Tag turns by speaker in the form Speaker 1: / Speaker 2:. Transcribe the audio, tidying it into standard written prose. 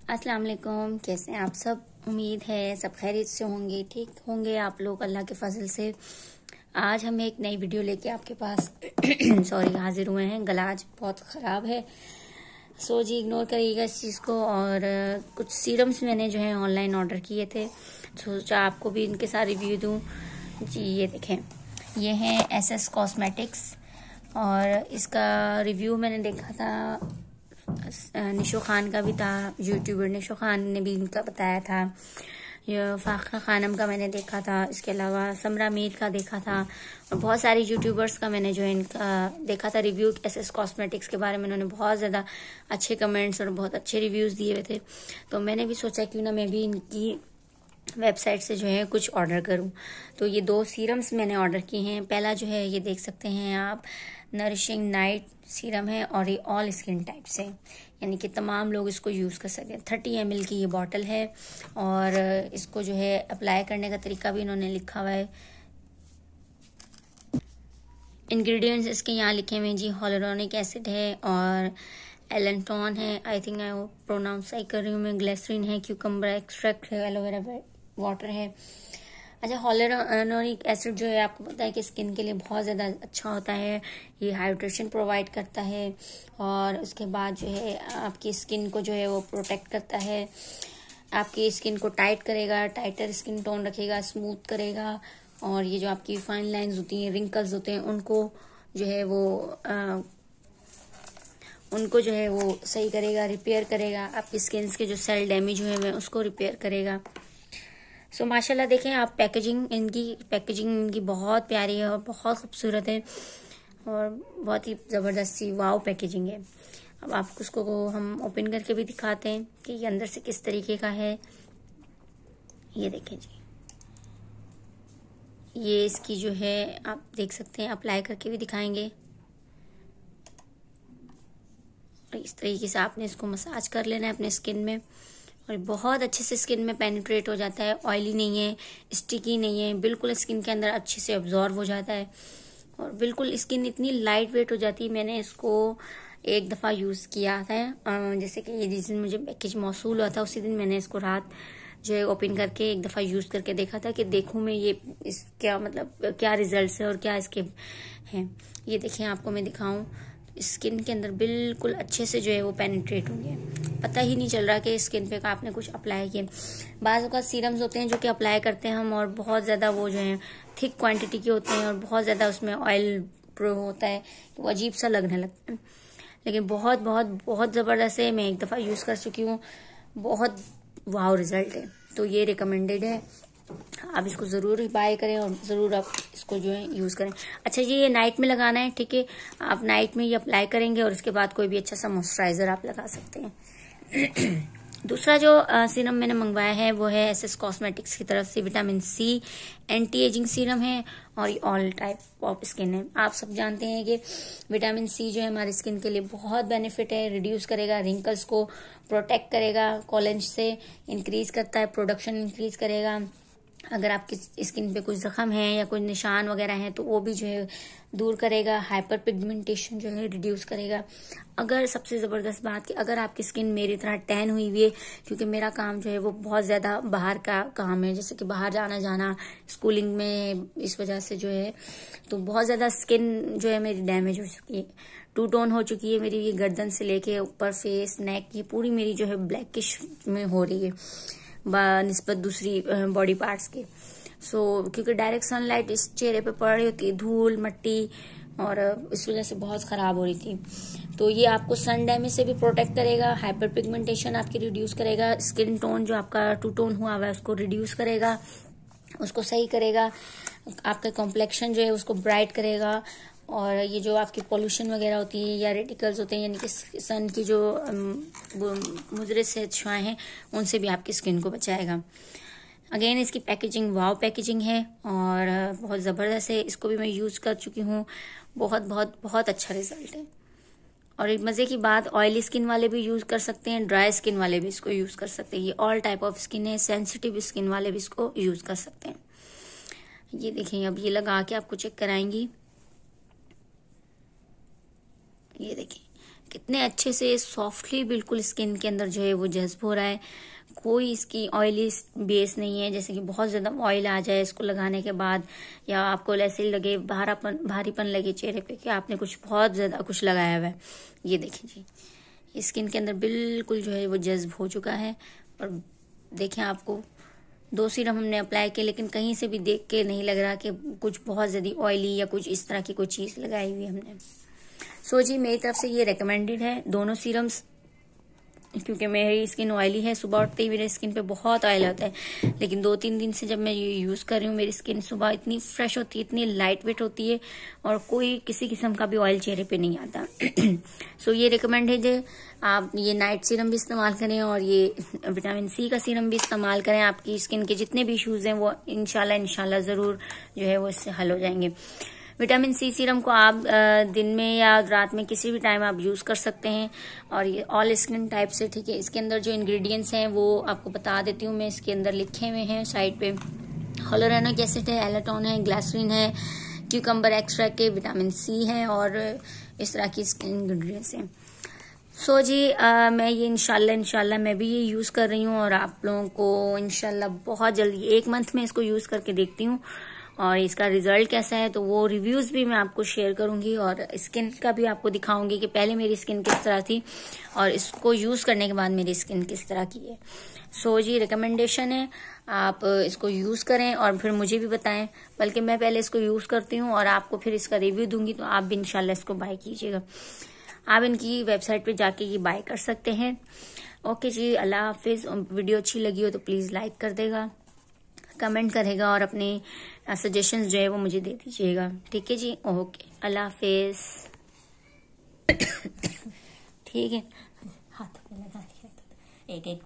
Speaker 1: अस्सलाम वालेकुम। कैसे हैं आप सब? उम्मीद है सब खैरियत से होंगे, ठीक होंगे आप लोग अल्लाह के फजल से। आज हम एक नई वीडियो लेके आपके पास सॉरी हाजिर हुए हैं। गला आज बहुत ख़राब है, सो जी इग्नोर करिएगा इस चीज़ को। और कुछ सीरम्स मैंने जो है ऑनलाइन ऑर्डर किए थे, सोचा आपको भी इनके साथ रिव्यू दूँ जी। ये देखें, ये हैं SS कॉस्मेटिक्स और इसका रिव्यू मैंने देखा था, निशो खान का भी था, यूट्यूबर निशो खान ने भी इनका बताया था। ये फाखा खानम का मैंने देखा था, इसके अलावा समरा मीर का देखा था और बहुत सारी यूट्यूबर्स का मैंने जो है इनका देखा था रिव्यू। SS कॉस्मेटिक्स के बारे में उन्होंने बहुत ज़्यादा अच्छे कमेंट्स और बहुत अच्छे रिव्यूज़ दिए हुए थे, तो मैंने भी सोचा क्यों ना मैं भी इनकी वेबसाइट से जो है कुछ ऑर्डर करूं। तो ये 2 सीरम्स मैंने ऑर्डर किए हैं। पहला जो है ये देख सकते हैं आप, नरिशिंग नाइट सीरम है और ये ऑल स्किन टाइप से, यानी कि तमाम लोग इसको यूज़ कर सकते हैं। 30 ml की ये बॉटल है और इसको जो है अप्लाई करने का तरीका भी इन्होंने लिखा हुआ है। इंग्रेडिएंट्स इसके यहाँ लिखे हुए हैं जी। hyaluronic एसिड है और एलेंटॉन है, आई थिंक आई प्रोनाउंस सही कर रही हूँ मैं, ग्लिसरीन है, क्यूकम्बर एक्सट्रैक्ट है, एलोवेरा वाटर है। अच्छा, hyaluronic एसिड जो है आपको पता है कि स्किन के लिए बहुत ज़्यादा अच्छा होता है, ये हाइड्रेशन प्रोवाइड करता है और उसके बाद जो है आपकी स्किन को जो है वो प्रोटेक्ट करता है, आपकी स्किन को टाइट करेगा, टाइटर स्किन टोन रखेगा, स्मूथ करेगा और ये जो आपकी फाइन लाइंस होती हैं, रिंकल्स होते हैं, उनको जो है वो सही करेगा, रिपेयर करेगा। आपकी स्किन के जो सेल डैमेज हुए हैं उसको रिपेयर करेगा। सो माशाल्लाह देखें आप, पैकेजिंग इनकी बहुत प्यारी है और बहुत खूबसूरत है और बहुत ही ज़बरदस्त सी वाव पैकेजिंग है। अब आपको उसको हम ओपन करके भी दिखाते हैं कि ये अंदर से किस तरीके का है। ये देखें जी, ये इसकी जो है आप देख सकते हैं, अप्लाई करके भी दिखाएंगे। और इस तरीके से आपने इसको मसाज कर लेना है अपने स्किन में और बहुत अच्छे से स्किन में पेनिट्रेट हो जाता है। ऑयली नहीं है, स्टिकी नहीं है, बिल्कुल स्किन के अंदर अच्छे से अब्जॉर्ब हो जाता है और बिल्कुल स्किन इतनी लाइट वेट हो जाती है। मैंने इसको एक दफ़ा यूज़ किया था, जैसे कि ये जिस दिन मुझे पैकेज मौसूल हुआ था उसी दिन मैंने इसको रात जो है ओपन करके एक दफ़ा यूज़ करके देखा था कि देखूँ मैं ये क्या मतलब क्या रिजल्ट है और क्या इसके हैं। ये देखें, आपको मैं दिखाऊं, स्किन के अंदर बिल्कुल अच्छे से जो है वो पेनिट्रेट होंगे, पता ही नहीं चल रहा कि स्किन पे आपने कुछ अप्लाई किया। बाज़ का सीरम्स होते हैं जो कि अप्लाई करते हैं हम और बहुत ज़्यादा वो जो है थिक क्वांटिटी के होते हैं और बहुत ज़्यादा उसमें ऑयल प्रो होता है, तो वो अजीब सा लगने लगता है। लेकिन बहुत बहुत बहुत ज़बरदस्त है, मैं एक दफ़ा यूज़ कर चुकी हूँ, बहुत वाव रिजल्ट है, तो ये रिकमेंडेड है। आप इसको ज़रूर बाय करें और ज़रूर आप इसको जो है यूज़ करें। अच्छा जी, ये नाइट में लगाना है, ठीक है, आप नाइट में ये अप्लाई करेंगे और उसके बाद कोई भी अच्छा सा मॉइस्चराइज़र आप लगा सकते हैं। दूसरा जो सीरम मैंने मंगवाया है वो है SS कॉस्मेटिक्स की तरफ से vitamin C anti ageing serum है और ये ऑल टाइप ऑफ स्किन है। आप सब जानते हैं कि विटामिन C जो है हमारी स्किन के लिए बहुत बेनिफिट है, रिड्यूस करेगा, रिंकल्स को प्रोटेक्ट करेगा, कोलेजन से इंक्रीज करता है, प्रोडक्शन इंक्रीज करेगा। अगर आपकी स्किन पे कुछ जख्म है या कुछ निशान वगैरह हैं तो वो भी जो है दूर करेगा, हाइपर पिगमेंटेशन जो है रिड्यूस करेगा। अगर सबसे ज़बरदस्त बात कि अगर आपकी स्किन मेरी तरह टैन हुई हुई है, क्योंकि मेरा काम जो है वो बहुत ज़्यादा बाहर का काम है, जैसे कि बाहर जाना स्कूलिंग में, इस वजह से जो है तो बहुत ज़्यादा स्किन जो है मेरी डैमेज हो चुकी है, टू टोन हो चुकी है मेरी। ये गर्दन से लेके ऊपर फेस नेक ये पूरी मेरी जो है ब्लैकिश में हो रही है निस्बत दूसरी बॉडी पार्ट्स के। क्योंकि डायरेक्ट सनलाइट इस चेहरे पे पड़ रही होती है, धूल मट्टी, और इस वजह से बहुत खराब हो रही थी। तो ये आपको सन डैमेज से भी प्रोटेक्ट करेगा, हाइपर पिगमेंटेशन आपकी रिड्यूस करेगा, स्किन टोन जो आपका टू टोन हुआ हुआ है उसको रिड्यूस करेगा, उसको सही करेगा, आपका कॉम्प्लेक्शन जो है उसको ब्राइट करेगा और ये जो आपकी पोल्यूशन वगैरह होती है या रेटिकल्स होते हैं, यानी कि सन की जो मुजरे से छुआएं हैं, उनसे भी आपकी स्किन को बचाएगा। अगेन इसकी पैकेजिंग वाव पैकेजिंग है और बहुत ज़बरदस्त है, इसको भी मैं यूज़ कर चुकी हूँ, बहुत बहुत बहुत अच्छा रिजल्ट है। और एक मज़े की बात, ऑयली स्किन वाले भी यूज़ कर सकते हैं, ड्राई स्किन वाले भी इसको यूज़ कर सकते हैं, ये ऑल टाइप ऑफ स्किन है, सेंसिटिव स्किन वाले भी इसको यूज़ कर सकते हैं। ये देखें, अब ये लगा के आपको चेक कराएंगी, ये देखिए कितने अच्छे से सॉफ्टली बिल्कुल स्किन के अंदर जो है वो जज्ब हो रहा है। कोई इसकी ऑयली बेस नहीं है, जैसे कि बहुत ज्यादा ऑयल आ जाए इसको लगाने के बाद, या आपको ऐसे लगे भारीपन लगे चेहरे पे कि आपने कुछ बहुत ज्यादा कुछ लगाया हुआ है। ये देखें जी, स्किन के अंदर बिल्कुल जो है वो जज्ब हो चुका है। और देखें, आपको 2 सीरम हमने अप्लाई किए, लेकिन कहीं से भी देख के नहीं लग रहा कि कुछ बहुत ज्यादा ऑयली या कुछ इस तरह की कोई चीज लगाई हुई हमने। सो जी, मेरी तरफ से ये रिकमेंडेड है दोनों सीरम्स, क्योंकि मेरी स्किन ऑयली है। सुबह उठते ही मेरे स्किन पे बहुत ऑयल होता है, लेकिन 2-3 दिन से जब मैं ये यूज कर रही हूँ, मेरी स्किन सुबह इतनी फ्रेश होती है, इतनी लाइट वेट होती है, और कोई किसी किस्म का भी ऑयल चेहरे पे नहीं आता। सो ये रिकमेंडेड है, आप ये नाइट सीरम भी इस्तेमाल करें और ये विटामिन सी का सीरम भी इस्तेमाल करें। आपकी स्किन के जितने भी इश्यूज हैं वो इंशाल्लाह जरूर जो है वो इससे हल हो जाएंगे। विटामिन सी सीरम को आप दिन में या रात में किसी भी टाइम आप यूज कर सकते हैं, और ये ऑल स्किन टाइप से, ठीक है। इसके अंदर जो इंग्रेडिएंट्स हैं वो आपको बता देती हूँ मैं, इसके अंदर लिखे हुए हैं साइड पे। hyaluronic एसिड है, एलाटोन है, ग्लिसरीन है, क्यूकम्बर एक्सट्रैक्ट है, विटामिन सी है, और इस तरह की इंग्रेडिएंट्स हैं। सो जी, मैं ये इंशाल्लाह मैं भी ये यूज कर रही हूँ, और आप लोगों को इंशाल्लाह बहुत जल्दी 1 मंथ में इसको यूज करके देखती हूँ, और इसका रिजल्ट कैसा है तो वो रिव्यूज भी मैं आपको शेयर करूंगी, और स्किन का भी आपको दिखाऊंगी कि पहले मेरी स्किन किस तरह थी और इसको यूज करने के बाद मेरी स्किन किस तरह की है। सो जी, रिकमेंडेशन है, आप इसको यूज करें और फिर मुझे भी बताएं। बल्कि मैं पहले इसको यूज करती हूँ और आपको फिर इसका रिव्यू दूंगी, तो आप भी इंशाल्लाह इसको बाय कीजिएगा। आप इनकी वेबसाइट पे जाके ये बाय कर सकते हैं। ओके जी, अल्लाह हाफिज। वीडियो अच्छी लगी हो तो प्लीज लाइक कर देगा, कमेंट करेगा, और अपने सजेशंस जो है वो मुझे दे दीजिएगा। ठीक है जी, ओके, अल्लाह हाफिज। ठीक है, हाथ पे लगा दिया एक एक